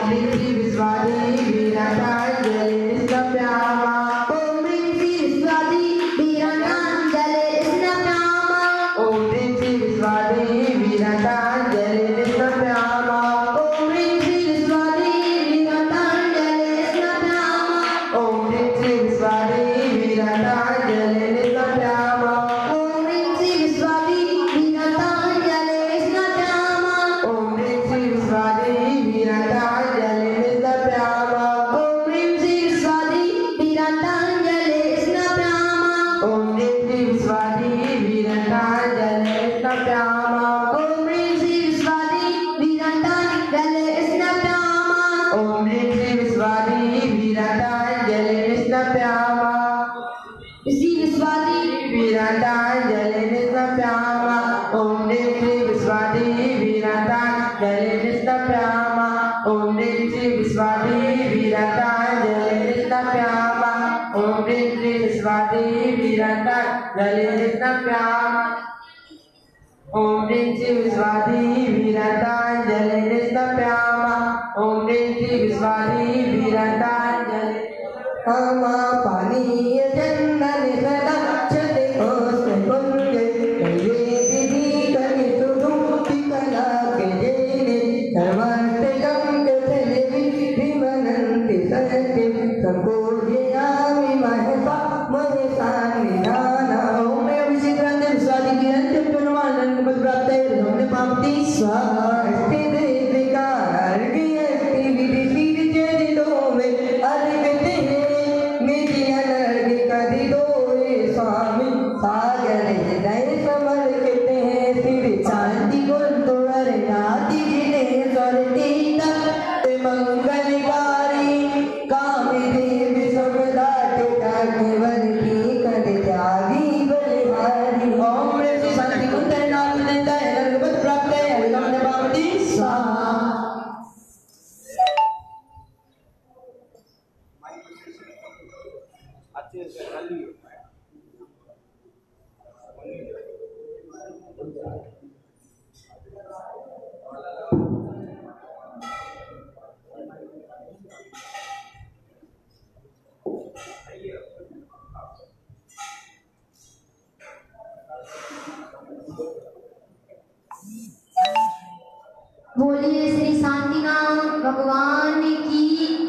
ऋषि विश्वादी वीरांजलि स्नप्यामा। ओम ऋषि विश्वादी वीरांजलि स्नप्यामा। ओम ऋषि विश्वादी वीरांजलि स्नप्यामा। ओम ऋषि विश्वादी वीरांजलि स्नप्यामा। ओम ऋषि विश्वादी वीरांजलि स्नप्यामा। ओम ऋषि विश्वादी वीरांजलि स्नप्यामा। ओम ऋषि विश्वादी वीरांजलि स्नप्यामा। ओम ऋषि विश्वादी वीरांजलि स्नप्यामा। ओम ऋषि विश्वादी वीरांजलि स्नप्यामा। ओम ऋषि विश्वादी वीरांजलि स्नप्यामा। ओम ऋषि विश्वादी वीरांजलि स्नप्यामा। ऋषि विश्वादी वीरांजलि स्नप्यामा। ओम ऋषि विश्वादी वीरांजलि स्नप्यामा। ओम ऋषि विश्वादी वीरांजलि स्नप्यामा। ओम ऋषि विश्वादी वीरांजलि स्नप्यामा। ओम ऋषि विश्वादी वीरांजलि स्नप्यामा। ओम ऋषि विश्वादी वीरांजलि कामा पानीय चंदन सदा चले ओस्ते कुंजे वेदी कनि सुधुति कला के जेने सर्वस्ते गंग चले विमनंति सत्य संकोजयामि महसा महसा निधाना। ओम ऋषि ग्रंथ विश्वादी वीरांजलि प्रमाणन पद प्राप्त है हमने पापति स्वास्थ्य देविका अर्घ्यति विधि सिर चरि दो में अर्घते हैं मेरी अनर्घ कदि दोए स्वामी सागर हृदय समर्पित हैं सिर शांति गुण तोड़ नाति जिन्हें स्वरती तक मंगलकारी कामी देवी सबदा टिका केवल की कर त्यागी बलिहारी। ओम ऋषि शांति गुण नाथ नेता है नरगत प्राप्त है हमने पापति स्वाहा। बोलिए श्री शांतिनाम भगवान की।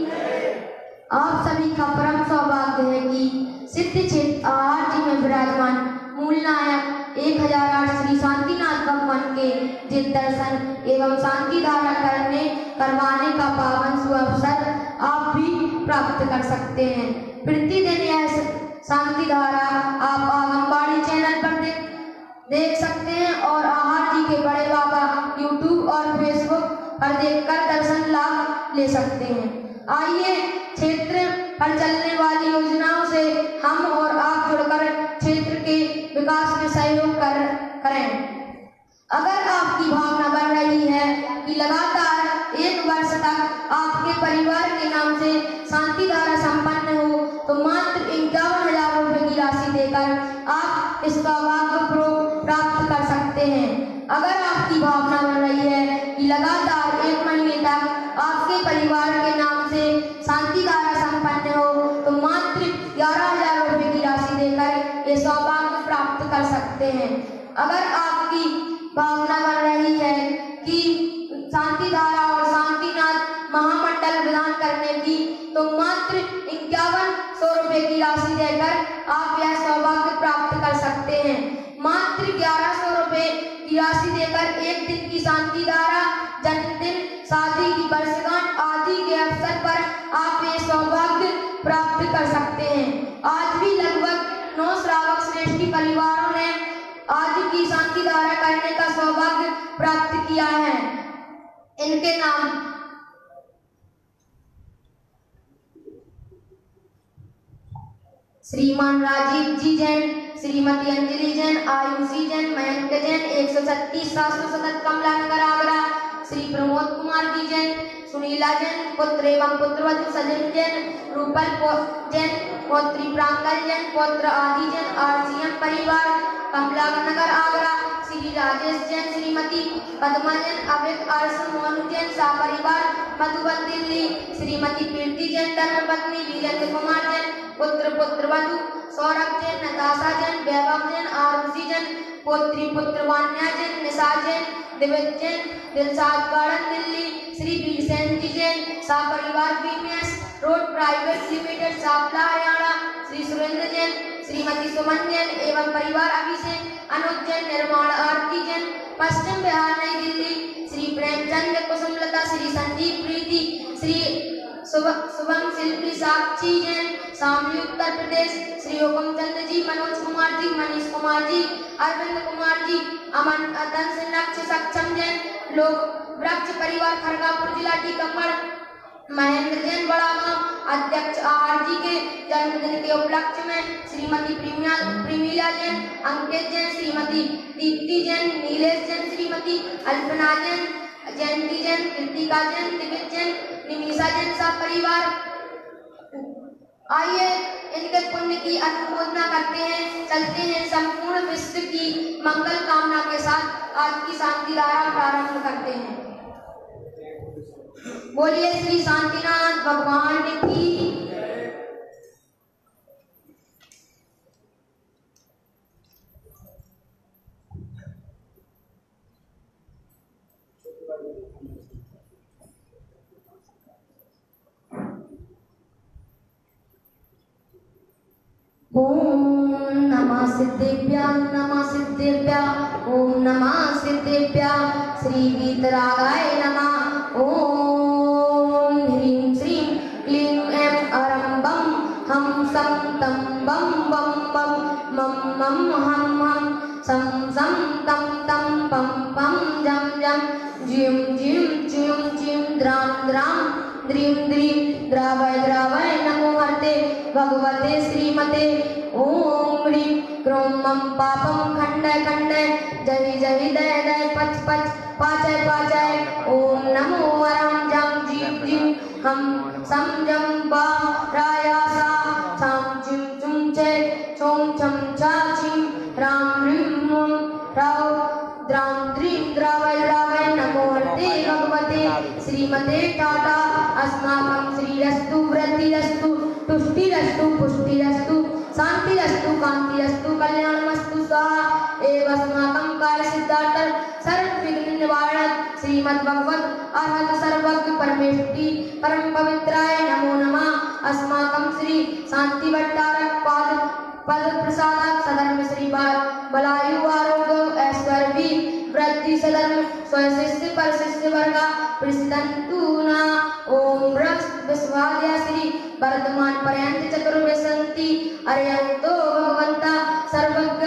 आप सभी का परम सौभाग्य है कि सिद्ध क्षेत्र आहार जी में विराजमान मूल नायक 1008 श्री शांतिनाथ भगवान के जित दर्शन एवं शांति धारा करवाने का पावन सुअवसर आप भी प्राप्त कर सकते हैं। प्रतिदिन यह शांति धारा आप आंगनबाड़ी चैनल पर देख सकते हैं और आहार जी के बड़े बाबा यूट्यूब और फेसबुक पर देखकर दर्शन लाभ ले सकते हैं। आइए क्षेत्र पर चलने वाली योजनाओं से हम और आप जुड़कर क्षेत्र के विकास में सहयोग करें। अगर आपकी भावना बन रही है कि लगातार 1 वर्ष तक आपके परिवार के नाम से शांति धारा संपन्न हो तो मात्र 51,000 रुपए की राशि देकर आप इस सौभाग्य को प्राप्त कर सकते हैं। अगर आपकी भावना बन रही है कि लगातार 1 महीने तक आपके परिवार के नाम से शांति धारा संपन्न हो तो मात्र 11,000 रुपए की राशि देकर ये सौभाग्य प्राप्त कर सकते हैं। अगर आपकी भावना बन रही है कि शांति धारा और शांतिनाथ महामंडल प्रदान करने की तो मात्र 5100 रुपए की राशि देकर आप यह सौभाग्य प्राप्त कर सकते हैं। मात्र 1100 रुपए की राशि देकर 1 दिन की शांति धारा, जन्मदिन, शादी की वर्षगांठ आदि के अवसर पर आप ये सौभाग्य प्राप्त कर सकते हैं। आज भी लगभग 9 श्रावक श्रेष्ठी परिवारों ने आज की शांति धारा करने का सौभाग्य प्राप्त किया है। इनके नाम श्रीमान राजीव जी जैन, श्रीमती अंजलि जैन, आयुषी जैन, मयंक जैन, 136 शास्त्र कमला नगर आगरा, श्री प्रमोद कुमार जी जैन, सुनीला जैन, पुत्र एवं पुत्रवधू सजन जैन, रूपल जैन, पौत्री प्रांगल जैन, पौत्र आदि जैन, आरसीएम परिवार कमला नगर आगरा, श्री राजेश जैन, श्रीमती पद्मा जैन, अभिक अर्श मोनू जैन, सपरिवार मधुबन दिल्ली। श्रीमती कीर्ति जैन, धर्मपत्नी वीरेंद्र कुमार जैन, पुत्र पुत्रवधू सौरभ जैन, नताशा जैन, वैभव जैन, आरुषि जैन, पुत्री पुत्र वान्या जैन, निशा जैन, दिव्य जैन, दिलशाद गार्डन दिल्ली। श्री बीरसेन जी जैन, सपरिवार BMS road private limited, Sapla Haryana. Shri Surendra Jain, Shrimati Suman Jain एवं परिवार अभिषेक अनुज जैन, निर्माण आरती जैन, पश्चिम बिहार नई दिल्ली। श्री प्रेमचंद कुसुमलता, श्री संजीव प्रीति, श्री शुभम शिल्पी साक्षी जैन, शामली उत्तर प्रदेश। श्री हुकुम चंद जी, मनोज कुमार जी, मनीष कुमार जी, अरविंद कुमार जी, अमन दंश नक्ष सक्षम जैन, लोग वृक्ष परिवार खरगापुर जिला टीकमगढ़। महेंद्र जैन बड़ागांव अध्यक्ष आर जी के जन्मदिन के उपलक्ष्य में श्रीमती प्रीमिला जैन, अंकित जैन, श्रीमती दीप्ति जैन, नीलेश जैन, श्रीमती अल्पना जैन, जयंती जैन, कृतिका जैन, दिव्य जैन, निमिषा जैन, सब परिवार। आइए इनके पुण्य की अनुमोदना करते हैं, चलते हैं संपूर्ण विश्व की मंगल कामना के साथ आज की शांति धारा प्रारंभ करते हैं। बोलिए श्री शांतिनाथ भगवान की। ओम नमः सिद्धेभ्यः, नमः सिद्धेभ्यः, ओम नमः सिद्धेभ्यः, श्री वीतरागाय नमः। ओम ह्रीं श्रीं क्लीं ऐं अरं बम हम सम तम बम बम बम मम मम हम हम सम सम तम तम पम पम जम जम जिम जिम चिम चिम द्राम द्राम द्रीम द्रीम द्रावय द्रावय नमो हरते भगवते श्रीमते। ओम ह्रीं क्रों मम पापम खंडय खंडय जहि जहि दय दय पच पच पाचय पाचय। ओम नमो वरम जम जीव जीव हम सम जम बा रायासा छाम चिम चुम चे चोम छम चा छिम राम ह्रीं मुम राव द्राम द्रीम द्रावय द्रावय नमो हरते भगवते श्रीमते टाटा। अस्माकं श्रीरस्तु वृद्धिरस्तु तुष्टिरस्तु पुष्टिरस्तु शांतिरस्तु कांतिरस्तु कल्याणमस्तु स्वाहा। एवं अस्माकं कार्य सिद्धार्थ सर्व विघ्न निवारण श्रीमद् भगवत अरहत सर्वज्ञ परमेष्टि परम पवित्राय नमो नमः। अस्माकं श्री शांति भट्टारक पद प्रसादक सधर्म श्री बलायु आरोग्य ऐश्वर्य वृद्धि सधर्म स्वशिष्य परशिष्य वर्गा प्रसिद्धंतु ना। ओम विश्वाद्या श्री वर्धमान पर्यंत चतुर्विंशति अर्यंतो भगवंता सर्वज्ञ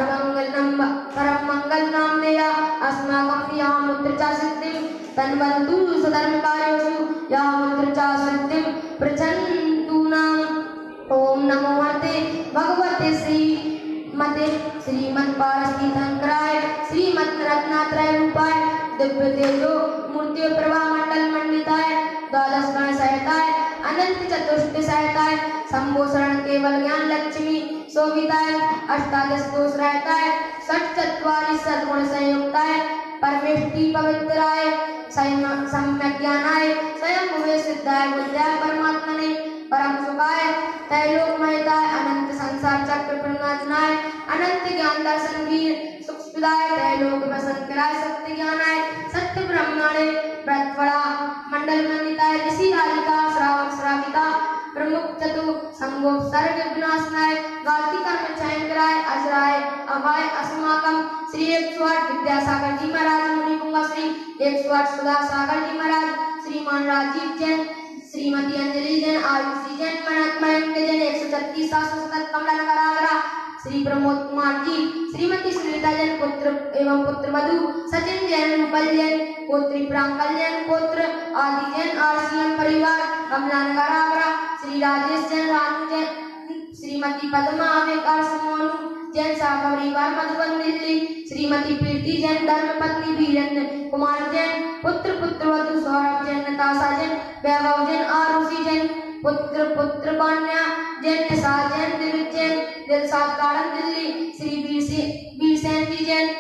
परम मंगल नामनेया अस्माकं या मुद्रिका सिद्धिं तन्वन्तु सधर्म कार्योषु या मुद्रिका सिद्धिं प्रचन्तु नाम। ओम नमो हरते भगवते श्रीमते श्रीमद् पारसीधंकराय श्रीमद् रत्नात्रय रूपाय दिव्य तेजो मूर्ति प्रभा मंडल मंडिताय द्वादश गण सहिताय अनंत चतुष्ट सहिताय शंभो शरण केवल ज्ञान लक्ष्मी शोभिताय अष्टादश दोष रहताय षट चत्वारि सद्गुण संयुक्ताय परमेष्टि पवित्राय सम्यक ज्ञानाय स्वयं भुवे सिद्धाय बुद्धाय परमात्मने परम सुखाय त्रैलोक महिताय अनंत संसार चक्र प्रणातनाय अनंत ज्ञान दर्शन वीर सुखदाय त्रैलोक वसंकराय सत्य ज्ञानाय सत्य ब्रह्मणे व्रतफला मंडल मंडिताय ऋषि हारिका श्रावक श्राविका प्रमुख चतु संगोपसर्ग विनाशनाय गाति कर्म चयनकराय अजराय अभय अस्माकं श्री 108 विद्यासागर जी महाराज मुनि पुंगा श्री 108 सुधा सागर जी महाराज श्रीमान राजीव जैन श्रीमती अंजलि जैन आयुषी जैन मयंक जैन 136 777 कमला नगर आगरा श्री प्रमोद कुमार जी श्रीमती सुनीता जैन पुत्र एवं पुत्र वधू सचिन जैन रूपल जैन पुत्री प्रांकल जैन पुत्र आदि जैन आरसीएम परिवार कमला नगर आगरा श्री राजेश जैन रानू जैन श्रीमती पद्मा अवेकार समोनु जैन शाखा परिवार मधुबन दिल्ली श्रीमती प्रीति जैन धर्मपत्नी वीरेंद्र कुमार जैन पुत्र पुत्रवधू सौरभ जैन नताशा जैन वैभव जैन आरुषि जैन पुत्र पुत्र कन्या जैन निशा जैन दिव्य जैन दिलशाद गार्डन दिल्ली श्री बीरसेन जी जैन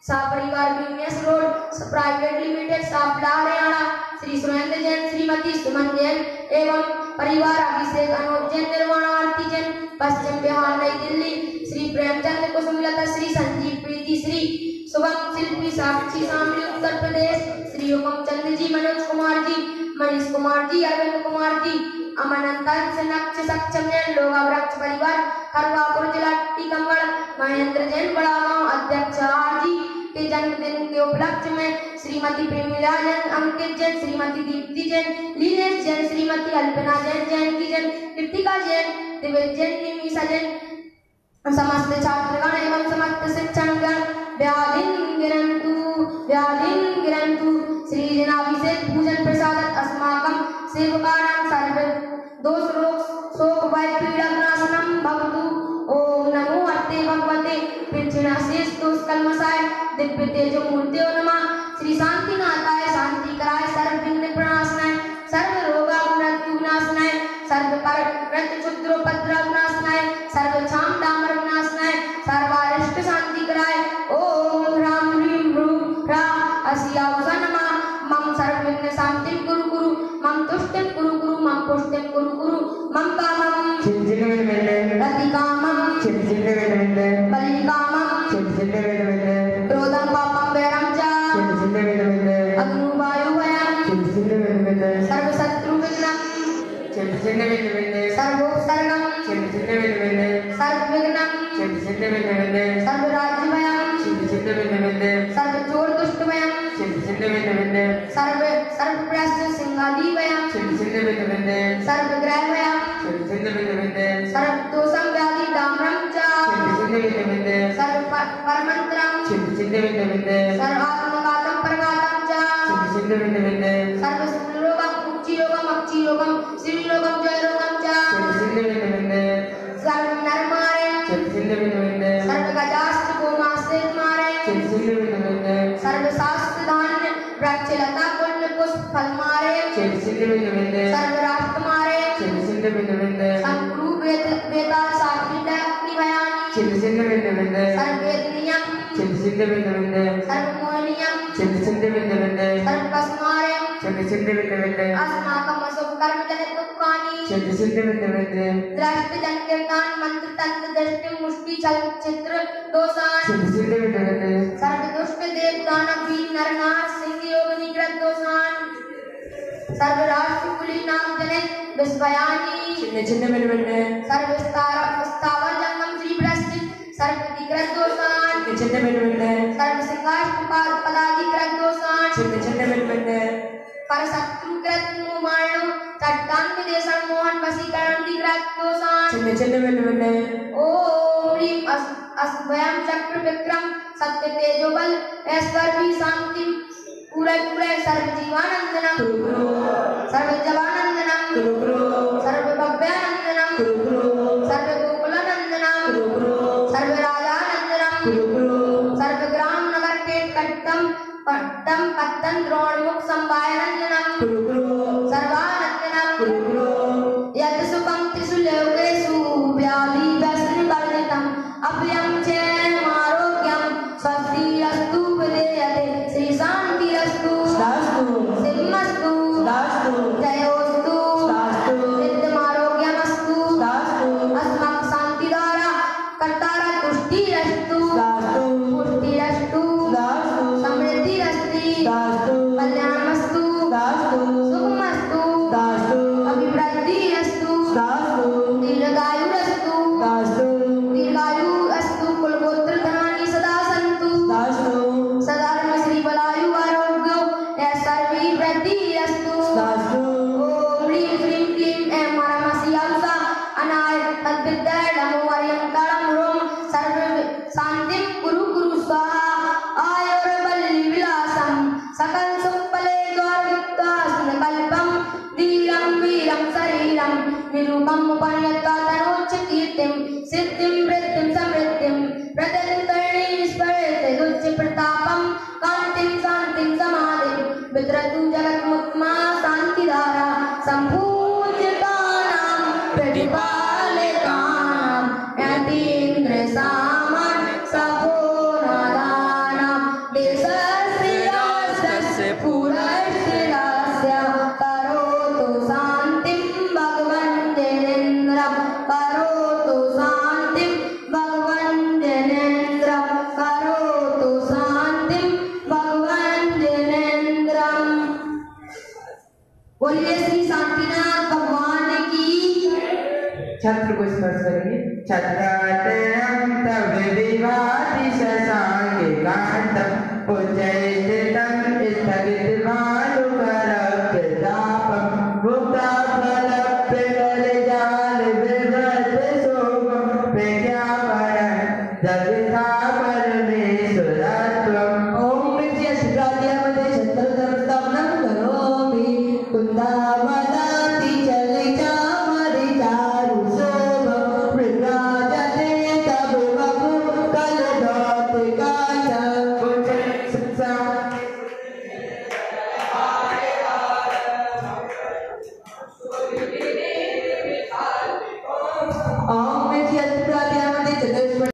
परिवार BMS road private limited Sapda Haryana Shri Surendra Jain Shrimati Suman Jain एवं परिवार अभिषेक अनूप जैन निर्वाण आरती जैन पश्चिम बिहार नई दिल्ली श्री प्रेमचंद कुसुमलता श्री संजीव प्रीति श्री शुभम शिल्पी साक्षी शामली उत्तर प्रदेश श्री हुकम चंद्र जी मनोज कुमार जी मनीष कुमार जी अरविंद कुमार जी अमनंतन से नक्ष सक्षम जैन लोगा वृक्ष परिवार खरवापुर जिला टीकमगढ़ महेंद्र जैन बड़ा गांव अध्यक्ष आर जी के जन्मदिन के उपलक्ष्य में श्रीमती प्रेमिला जैन अंकित जैन श्रीमती दीप्ति जैन लीनेश जैन श्रीमती अल्पना जैन जयंती जैन कृतिका जैन दिव्य जैन निमिषा जैन समस्त छात्रगण एवं समस्त शिक्षणगण व्याधिन गिरन्तु श्री जनाभिषेक पूजन प्रसाद अस्माकं सेवकानां सर्व दोष रोग शोक भय पीड़ा नाशनम भवतु ओम नमो अर्ते भगवते पिंचनाशेष दोष कल्मषाय दिव्य तेजो मूर्तियो नमः श्री शांतिनाथाय शांति कराय सर्व विघ्न प्रणाशनाय सर्व रोगा मृत्यु विनाशनाय सर्व पर व्रत क्षुद्रोपद्रव विनाशनाय सर्व छाम डामर विनाशनाय सर्वारिष्ट शांति कराय ओम ह्रां ह्रीं ह्रूं ह्रां अस्यावसा नमः मम सर्व विघ्न शांतिं कुरु कुरु मम तुष्टिं कुरु कुरु मम पुष्टिं कुरु कुरु मम कामं रतिकामं बलिकामं क्रोधं पापं वैरं च अग्निवायुभयं सर्वशत्रुविघ्नं सर्वोपसर्गं सर्वविघ्नं सर्वराज्यभयं सर्वचोरदुष्टभयं सर्वप्रश्न सिंहादिभयं सर्वग्रहभयं सर्वदोषं व्याधि दाम्रं च सर्वपरमन्त्रं सर्वात्मघातं परघातं च सर्वरोगं कुक्षिरोगं अक्षिरोगं श्रीरोगं जयरोगं च सर्वनरमारे सर्वगजास्त्र गोमास्त्र मारे सर्वशास्त्र धान्य वृक्षलता पुण्य पुष्प फल मारे सर्वराष्ट्र मारे संकुरु वेदाल सात्विक अग्निभयानि सर्ववेदनीयं सर्वमोहनीयं सर्वकस्मारे अस्माकं अशुभकर्म जनित दुःखानि दृष्ट जनकीर्तान मंत्र तंत्र दृष्टि मुष्टि छल चित्र दोषान् सर्वदुष्ट देव दानव वीर नरनाथ सिंह योग निग्रह दोषान् सर्वराष्ट्र कुली नाम जनित विस्मयानि सर्वस्तावर जंगम श्री बृहस्पति सर्वदिग्रह दोषान् सर्वसिंहाष्ट पदाधिकृत दोषान् परशत्रुकृत मुमाणु चट्टान विदेशं मोहन वशीकरण दिग्रह दोषान् ओम ह्रीं अस्वयं चक्र विक्रम सत्य तेजो बल ऐश्वर्य शांति पूरे सर्वजीवानंदनम सर्वजवानंदनम सर्वभव्यानंदनम सर्वगोकुलानंदनम सर्वराजानंदनम सर्वग्राम नगर के कट्टम पट्टम पत्तन द्रोणमुख संवायनंदनम सर्वानंदनम यद सुखम त्रिषु लोकेषु व्याधि व्यसन वर्जितम अभयं च आरोग्यं स्वस्तिरस्तु विदेयते श्री शांतिरस्तु सिंहस्तु जयोस्तु नित्यमारोग्यमस्तु अस्मत् शांतिदारा कर्तारा तुष्टिरस्तु पुष्टिरस्तु समृद्धिरस्ति कल्याणमस्तु सुखमस्तु अभिवृद्धिरस्तु दीर्घायुरस्तु दीर्घायु अस्तु कुलगोत्र धनानि सदा सन्तु सदार्म श्री बलायु आरोग्यो ऐश्वर्य वृद्धि अस्तु ओम ह्रीं श्रीं क्लीं ऐं परमशिवसा अनाय तद्विद्याय नमो हरियंकारं रोम सर्व शांतिं कुरु कुरु स्वाहा आयुर्बल्ली विलासं सकल सुफले गौरयुक्तास्न कल्पं धीरं वीरं शरीरं निरूपं उपनियता तनोच्च कीर्तिं सिद्धिं वृद्धिं समृद्धिं प्रत्यन्तर्णी स्फुरति प्रतापं कान्तिं शान्तिं समाधिं वितरतु जगन्मुक्मा शान्तिधारा सम्पूज्यतानां प्रतिपालिकानां यतीन्द्र सामन् सभोनादानां श्री शांतिनाथ भगवान की। छत्र को स्पर्श करेंगे। छत्राटनम तव विभाति शशांके कांतम उच्चैस्थितम स्थगित